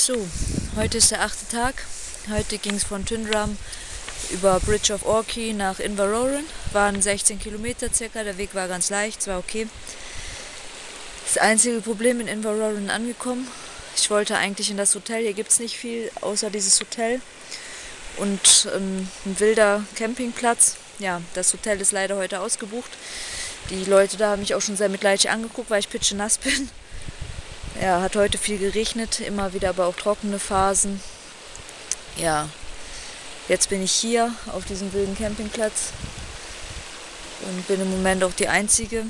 So, heute ist der 8. Tag. Heute ging es von Tyndrum über Bridge of Orchy nach Inveroran. Waren 16 Kilometer circa, der Weg war ganz leicht, es war okay. Das einzige Problem in Inveroran angekommen. Ich wollte eigentlich in das Hotel, hier gibt es nicht viel außer dieses Hotel und ein wilder Campingplatz. Ja, das Hotel ist leider heute ausgebucht. Die Leute da haben mich auch schon sehr mitleidig angeguckt, weil ich pitschenass bin. Ja, hat heute viel geregnet, immer wieder aber auch trockene Phasen. Ja, jetzt bin ich hier auf diesem wilden Campingplatz und bin im Moment auch die Einzige.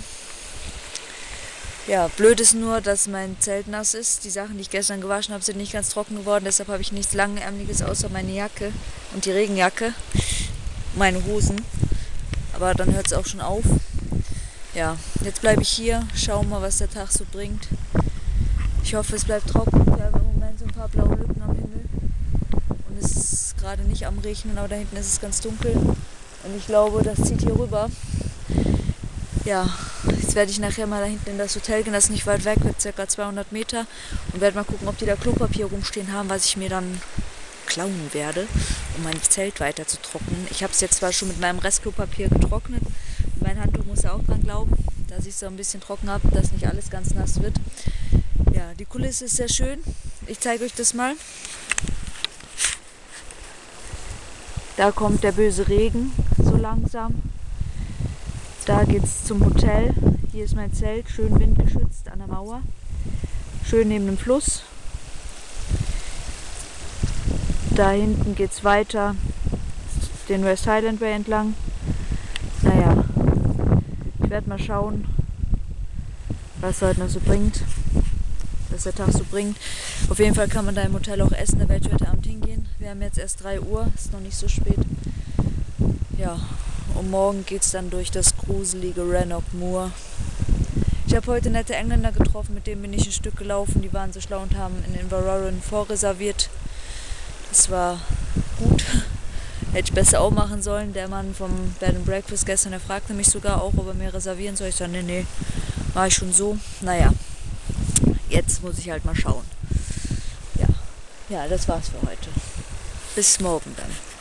Ja, blöd ist nur, dass mein Zelt nass ist. Die Sachen, die ich gestern gewaschen habe, sind nicht ganz trocken geworden. Deshalb habe ich nichts Langärmliches außer meine Jacke und die Regenjacke, meine Hosen. Aber dann hört es auch schon auf. Ja, jetzt bleibe ich hier, schaue mal, was der Tag so bringt. Ich hoffe, es bleibt trocken. Wir haben im Moment so ein paar blaue Lücken am Himmel. Und es ist gerade nicht am Regnen, aber da hinten ist es ganz dunkel. Und ich glaube, das zieht hier rüber. Ja, jetzt werde ich nachher mal da hinten in das Hotel gehen. Das ist nicht weit weg, wird ca. 200 Meter. Und werde mal gucken, ob die da Klopapier rumstehen haben, was ich mir dann klauen werde, um mein Zelt weiter zu trocknen. Ich habe es jetzt zwar schon mit meinem Restklopapier getrocknet. Mein Handtuch muss ja auch dran glauben, dass ich es so ein bisschen trocken habe, dass nicht alles ganz nass wird. Ja, die Kulisse ist sehr schön. Ich zeige euch das mal. Da kommt der böse Regen so langsam. Da geht es zum Hotel. Hier ist mein Zelt, schön windgeschützt an der Mauer. Schön neben dem Fluss. Da hinten geht es weiter den West Highland Way entlang. Naja, ich werde mal schauen, was heute noch so bringt. Was der Tag so bringt. Auf jeden Fall kann man da im Hotel auch essen, da werde ich heute Abend hingehen. Wir haben jetzt erst 3 Uhr, ist noch nicht so spät. Ja, und morgen geht es dann durch das gruselige Rannoch Moor. Ich habe heute nette Engländer getroffen, mit denen bin ich ein Stück gelaufen. Die waren so schlau und haben in Inveroran vorreserviert. Das war gut. Hätte ich besser auch machen sollen. Der Mann vom Bed and Breakfast gestern, der fragte mich sogar auch, ob er mir reservieren soll. Ich sage, nee, war ich schon so. Naja. Jetzt muss ich halt mal schauen. Ja, das war's für heute. Bis morgen dann.